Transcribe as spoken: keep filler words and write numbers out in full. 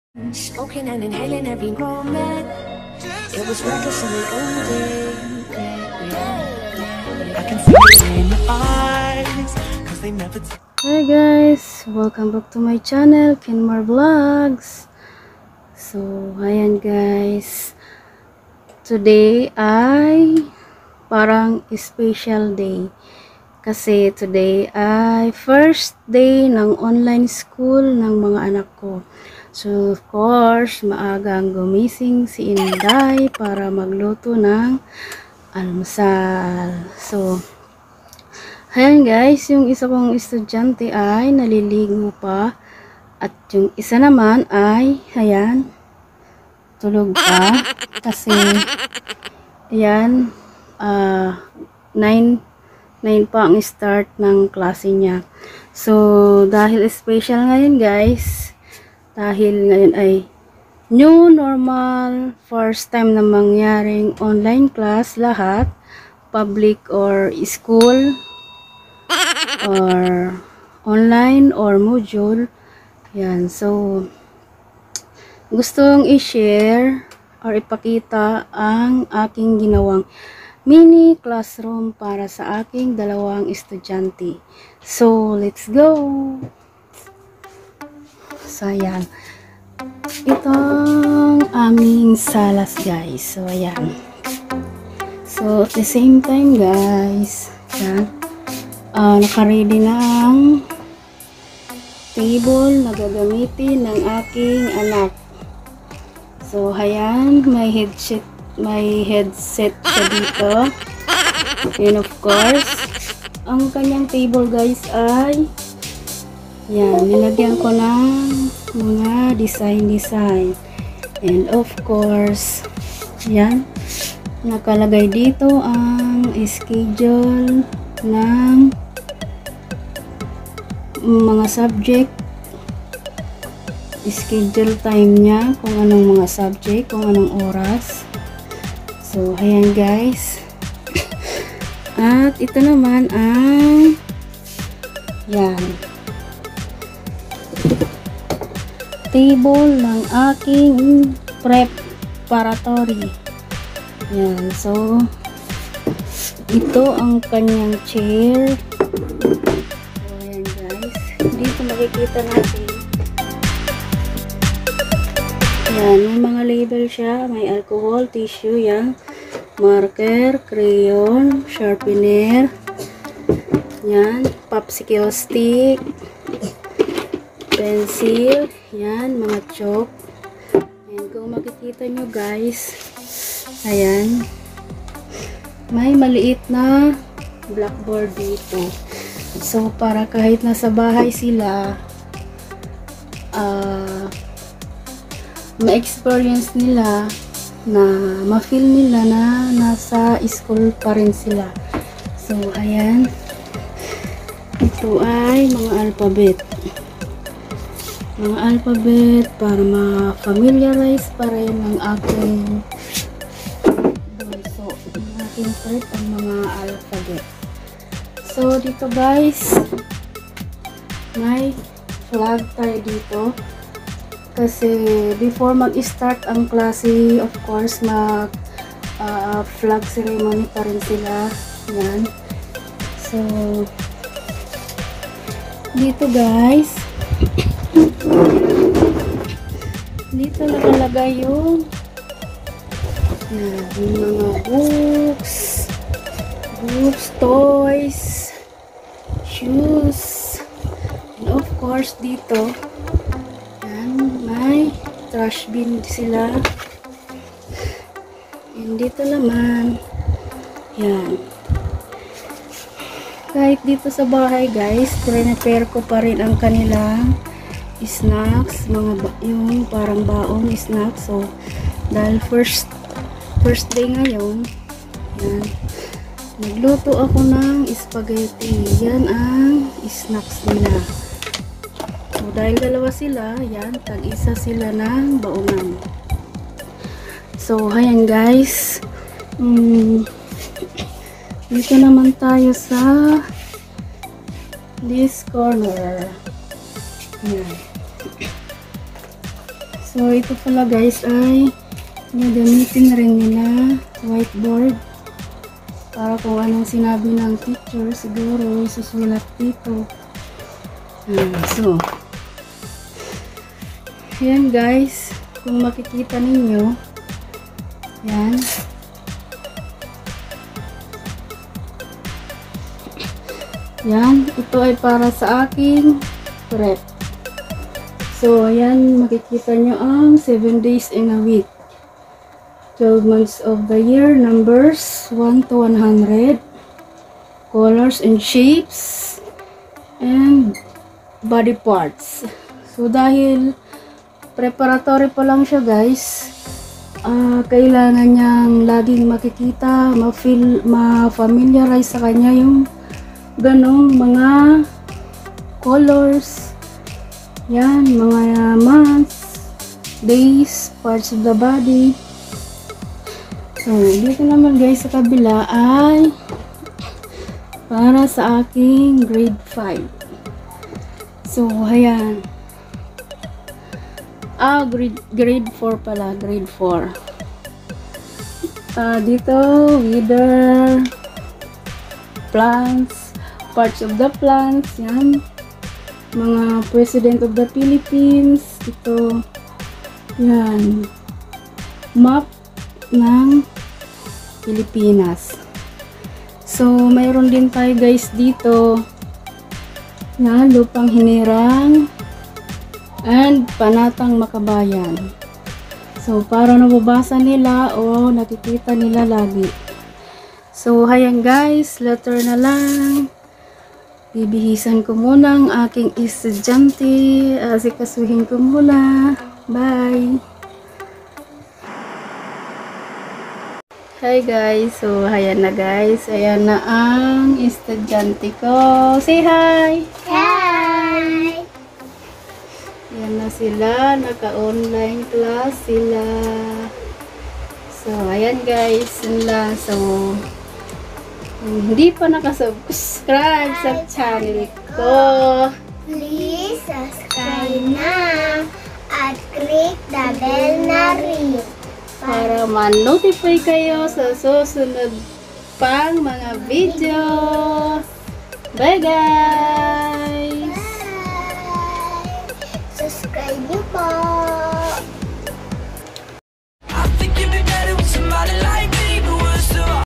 Smoking and inhaling every moment. It was reckless and we owned it. I can see it in your eyes, cause they never. Hi guys, welcome back to my channel, Kenmar Vlogz. So, ayan guys. Today ay parang special day. Kasi today ay first day ng online school ng mga anak ko. So, of course, maagang gumising si Inday para magluto ng almusal. So, ayan guys, yung isa kong estudyante ay naliligo pa. At yung isa naman ay, ayan, tulog pa. Kasi, ayan, uh, nine pa ang start ng klase niya. So, dahil special ngayon guys, dahil ngayon ay new normal, first time na mangyaring online class lahat, public or school, or online or module. Yan. So, gustong i-share or ipakita ang aking ginawang mini classroom para sa aking dalawang estudyante. So, let's go! So, ayan. Itong aming salas, guys. So, ayan. So, at the same time, guys, ayan, uh, nakaready na ang table na gagamitin ng aking anak. So, ayan, may headset, may headset siya dito. And of course, ang kanyang table, guys, ay yan, nilagyan ko ng mga design-design. And of course, yan, nakalagay dito ang schedule ng mga subject, schedule time niya, kung anong mga subject, kung anong oras. So, ayan guys. At ito naman ang yan, table ng aking preparatory. Yan. So, ito ang kanyang chair. So, ayan guys. Dito makikita natin. Yan. May mga label siya. May alcohol, tissue, yan. Marker, crayon, sharpener. Yan. Popsicle stick. Pencil, yan, mga chalk. And kung makikita nyo guys, ayan, may maliit na blackboard dito. So, para kahit nasa bahay sila, uh, ma-experience nila, na ma-feel nila na nasa school pa rin sila. So, ayan, ito ay mga alphabet. Mga alphabet para ma-familiarize pa rin ng aking bunso, ang aking third, ang mga alphabet. So, dito guys, may flag tayo dito. Kasi, before mag-start ang klase, of course, mag uh, flag ceremony pa rin sila. Yan. So, dito guys, dito nakalagay yung yan, yung mga books, books, toys, shoes, and of course dito, yan, may trash bin sila. And dito naman, yan, kahit dito sa bahay guys, prepare ko pa rin ang kanilang snacks, mga ba yung parang baon snacks. So, dahil first first day ngayon, yan, nagluto ako ng spaghetti. Yan ang snacks nila. So, dahil dalawa sila, yan, tag-isa sila ng baonan. So, ayan guys, mm, dito naman tayo sa this corner. Yan. So, ito pala guys ay gagamitin rin nila whiteboard para kung anong sinabi ng teacher siguro isusulat dito. Hmm, so, yan guys, kung makikita ninyo, yan. Yan, ito ay para sa aking prep. So, ayan, makikita nyo ang seven days in a week. twelve months of the year, numbers one to one hundred, colors and shapes, and body parts. So, dahil preparatory pa lang siya guys, uh, kailangan niyang laging makikita, ma-feel, ma-familiarize sa kanya yung ganong mga colors, yan, mga months, days, parts of the body. So, dito naman guys sa kabila ay para sa aking grade five. So, ayan. Ah, grade, grade four pala, grade four. Uh, dito, wither, plants, parts of the plants, yan. Mga President of the Philippines, ito, yan. Map ng Pilipinas. So, mayroon din tayo guys dito, yan, lupang hinirang, and panatang makabayan. So, para nababasa nila o nakikita nila lagi. So, ayan guys, letter na lang. Bibihisan ko muna ang aking estudyante. Asikasuhin ko muna. Bye! Hi guys! So, ayan na guys. Ayan na ang estudyante ko. Say hi! Hi! Ayan na sila. Naka-online class sila. So, ayan guys. Yun lang. So, hindi pa nakasubscribe sa channel ko, Please subscribe na at click the bell na rin para ma-notify kayo sa susunod pang mga video. Bye guys!